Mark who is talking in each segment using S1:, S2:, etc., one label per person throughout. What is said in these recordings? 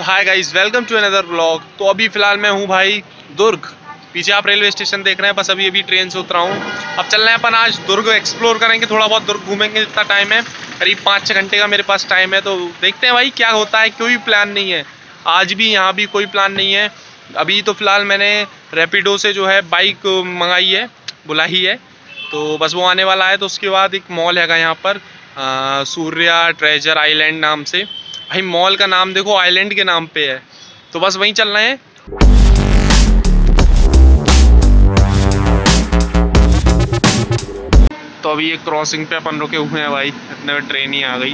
S1: Hi guys, welcome to another blog. तो अभी फ़िलहाल मैं हूँ भाई दुर्ग। पीछे आप रेलवे स्टेशन देख रहे हैं। बस अभी ट्रेन से उतरा हूँ। अब चल रहे हैं अपन आज दुर्ग एक्सप्लोर करेंगे, थोड़ा बहुत दुर्ग घूमेंगे। जितना टाइम है करीब 5-6 घंटे का मेरे पास टाइम है, तो देखते हैं भाई क्या होता है। कोई प्लान नहीं है आज भी, यहाँ भी कोई प्लान नहीं है अभी। तो फ़िलहाल मैंने रैपिडो से जो है बाइक मंगाई है, बुलाई है, तो बस वो आने वाला है। तो उसके बाद एक मॉल है यहाँ पर, सूर्या ट्रेजर आइलैंड नाम से। भाई मॉल का नाम देखो, आइलैंड के नाम पे है, तो बस वहीं चल रहे हैं। तो अभी एक क्रॉसिंग पे अपन रुके हुए हैं भाई, इतने में ट्रेन ही आ गई।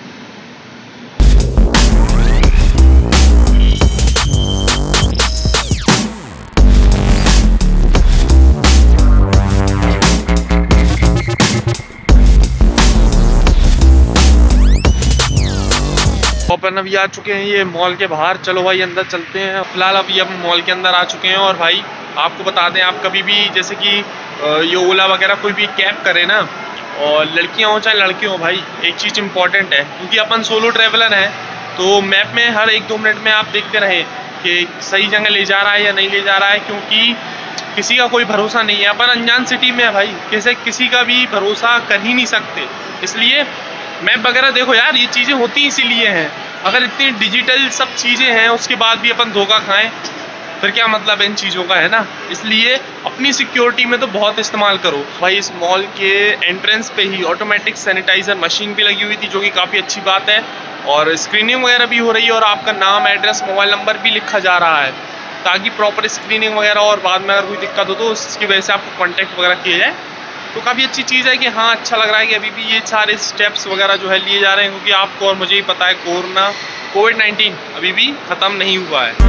S1: अपन अभी आ चुके हैं ये मॉल के बाहर। चलो भाई अंदर चलते हैं। फिलहाल अभी हम मॉल के अंदर आ चुके हैं। और भाई आपको बता दें, आप कभी भी जैसे कि ये ओला वगैरह कोई भी कैब करे ना, और लड़कियां हो चाहे लड़के हो, भाई एक चीज़ इंपॉर्टेंट है, क्योंकि अपन सोलो ट्रैवलर हैं, तो मैप में हर 1-2 मिनट में आप देखते रहें कि सही जगह ले जा रहा है या नहीं ले जा रहा है, क्योंकि किसी का कोई भरोसा नहीं है। अपन अनजान सिटी में है भाई, किसी का भी भरोसा कर ही नहीं सकते। इसलिए मैप वगैरह देखो यार, ये चीज़ें होती इसीलिए हैं। अगर इतनी डिजिटल सब चीज़ें हैं उसके बाद भी अपन धोखा खाएं, फिर क्या मतलब है इन चीज़ों का, है ना। इसलिए अपनी सिक्योरिटी में तो बहुत इस्तेमाल करो भाई। इस मॉल के एंट्रेंस पे ही ऑटोमेटिक सैनिटाइज़र मशीन भी लगी हुई थी, जो कि काफ़ी अच्छी बात है। और स्क्रीनिंग वगैरह भी हो रही है, और आपका नाम, एड्रेस, मोबाइल नंबर भी लिखा जा रहा है, ताकि प्रॉपर स्क्रीनिंग वगैरह और बाद में अगर कोई दिक्कत हो तो उसकी वजह से आपको कॉन्टैक्ट वगैरह किया जाए। तो काफ़ी अच्छी चीज़ है कि हाँ, अच्छा लग रहा है कि अभी भी ये सारे स्टेप्स वगैरह जो है लिए जा रहे हैं, क्योंकि आपको और मुझे ही पता है कोविड-19 अभी भी ख़त्म नहीं हुआ है।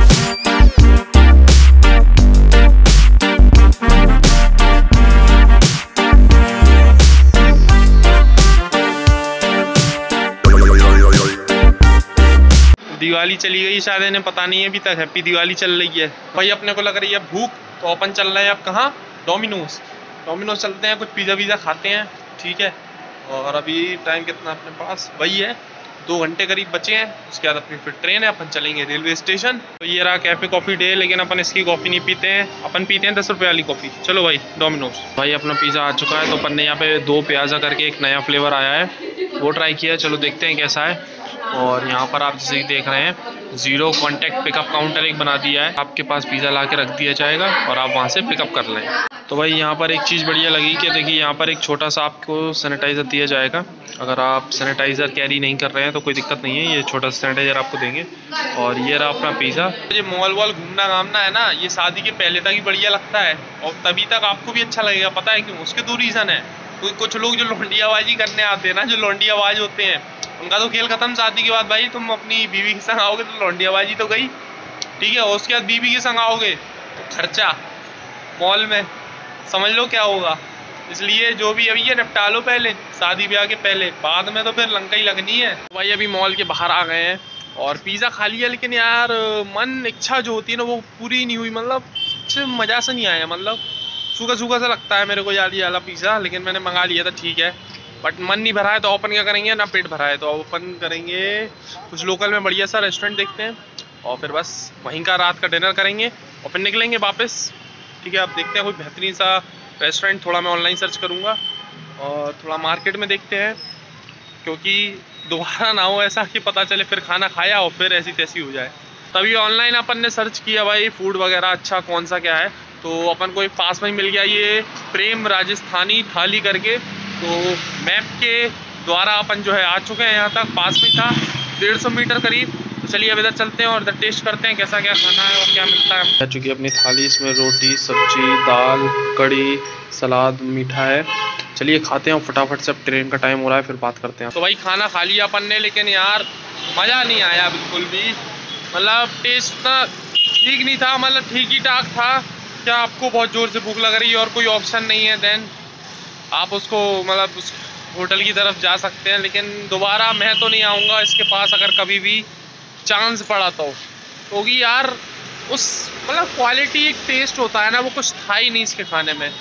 S1: दिवाली चली गई शायद, इन्हें पता नहीं है अभी तक हैप्पी दिवाली चल रही है। भाई अपने को लग रही है भूख, तो अपन चल रहे हैं अब कहाँ, डोमिनोज चलते हैं, कुछ पिज़्ज़ा वीज़ा खाते हैं, ठीक है। और अभी टाइम कितना अपने पास, वही है 2 घंटे करीब बचे हैं। उसके बाद अपनी फिर ट्रेन है, अपन चलेंगे रेलवे स्टेशन। तो ये रहा कैफ़े कॉफ़ी डे, लेकिन अपन इसकी कॉफ़ी नहीं पीते हैं, अपन पीते हैं 10 रुपये वाली कॉफ़ी। चलो भाई डोमिनोज। भाई अपना पिज़्ज़ा आ चुका है। तो अपन ने यहाँ पे 2 प्याज़ा करके एक नया फ्लेवर आया है, वो ट्राई किया है। चलो देखते हैं कैसा है। और यहाँ पर आप जैसे देख रहे हैं, 0 कॉन्टैक्ट पिकअप काउंटर एक बना दिया है। आपके पास पिज़्ज़ा ला के रख दिया जाएगा और आप वहाँ से पिकअप कर लें। तो भाई यहाँ पर एक चीज़ बढ़िया लगी कि देखिए, यहाँ पर एक छोटा सा आपको सैनिटाइज़र दिया जाएगा। अगर आप सैनिटाइज़र कैरी नहीं कर रहे हैं तो कोई दिक्कत नहीं है, ये छोटा सा सैनिटाइज़र आपको देंगे। और ये रहा अपना पिज़्ज़ा। ये मॉल वॉल घूमना घामना है ना, ये शादी के पहले तक ही बढ़िया लगता है, और तभी तक आपको भी अच्छा लगेगा। पता है क्यों? उसके 2 रीज़न है। कुछ लोग जो लौंडियाबाजी करने आते हैं ना, जो लौंडियाबाज होते हैं, उनका तो खेल खत्म। शादी के बाद भाई तुम अपनी बीवी के संग आओगे तो लौंडियाबाजी तो गई, ठीक है। और उसके बाद बीवी के संग आओगे तो खर्चा मॉल में, समझ लो क्या होगा। इसलिए जो भी अभी ये निपटा लो पहले, शादी ब्याह के पहले, बाद में तो फिर लंका ही लगनी है। तो भाई अभी मॉल के बाहर आ गए हैं और पिज़्ज़ा खा लिया, लेकिन यार मन इच्छा जो होती है ना, वो पूरी नहीं हुई। मतलब मज़ा सा नहीं आया, मतलब सूखा सूखा सा लगता है मेरे को यार ये वाला पिज़्ज़ा। लेकिन मैंने मंगा लिया था, ठीक है, बट मन नहीं भरा है। तो अपन क्या करेंगे ना, पेट भरा है तो अपन करेंगे कुछ लोकल में बढ़िया सा रेस्टोरेंट देखते हैं, और फिर बस वहीं का रात का डिनर करेंगे और फिर निकलेंगे वापस, ठीक है। अब देखते हैं कोई बेहतरीन सा रेस्टोरेंट, थोड़ा मैं ऑनलाइन सर्च करूँगा और थोड़ा मार्केट में देखते हैं, क्योंकि दोबारा ना हो ऐसा कि पता चले फिर खाना खाया और फिर ऐसी तैसी हो जाए। तभी ऑनलाइन अपन ने सर्च किया भाई फूड वगैरह अच्छा कौन सा क्या है, तो अपन को एक पास में मिल गया ये प्रेम राजस्थानी थाली करके। तो मैप के द्वारा अपन जो है आ चुके हैं यहाँ तक, पास में था 150 मीटर करीब। तो चलिए अब इधर चलते हैं और इधर टेस्ट करते हैं कैसा क्या खाना है और क्या मिलता है। आ चुकी है अपनी थाली, इसमें रोटी, सब्जी, दाल, कड़ी, सलाद, मीठा है। चलिए खाते हैं और फटाफट से, अब ट्रेन का टाइम हो रहा है, फिर बात करते हैं। तो भाई खाना खा लिया अपन ने, लेकिन यार मज़ा नहीं आया बिल्कुल भी। मतलब टेस्ट इतना ठीक नहीं था, मतलब ठीक ही ठाक था। क्या आपको बहुत ज़ोर से भूख लग रही है और कोई ऑप्शन नहीं है, देन आप उसको मतलब उस होटल की तरफ जा सकते हैं। लेकिन दोबारा मैं तो नहीं आऊँगा इसके पास, अगर कभी भी चांस पड़ा तो, क्योंकि यार उस मतलब क्वालिटी, एक टेस्ट होता है ना, वो कुछ था ही नहीं इसके खाने में।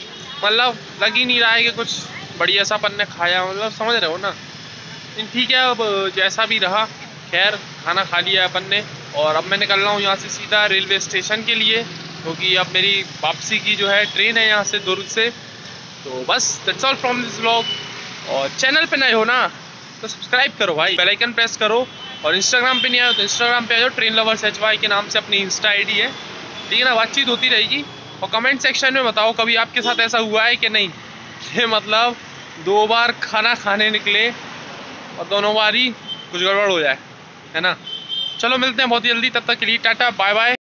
S1: मतलब लग ही नहीं रहा है कि कुछ बढ़िया सा अपन ने खाया, मतलब समझ रहे हो ना। ठीक है, अब जैसा भी रहा खैर खाना खा लिया है अपन ने और अब मैं निकल रहा हूँ यहाँ से सीधा रेलवे स्टेशन के लिए, क्योंकि अब मेरी वापसी की जो है ट्रेन है यहाँ से दुर्ग से। तो बस that's all from this vlog. और चैनल पे नए हो ना तो सब्सक्राइब करो भाई, बेल आइकन प्रेस करो। और इंस्टाग्राम पे नहीं आए तो इंस्टाग्राम पे आ जाओ, ट्रेन लवर्स HY के नाम से अपनी इंस्टा ID है, ठीक है ना। बातचीत होती रहेगी और कमेंट सेक्शन में बताओ कभी आपके साथ ऐसा हुआ है कि नहीं, कि मतलब 2 बार खाना खाने निकले और दोनों बार ही कुछ गड़बड़ हो जाए, है ना। चलो मिलते हैं बहुत जल्दी, तब तक के लिए टाटा बाय बाय।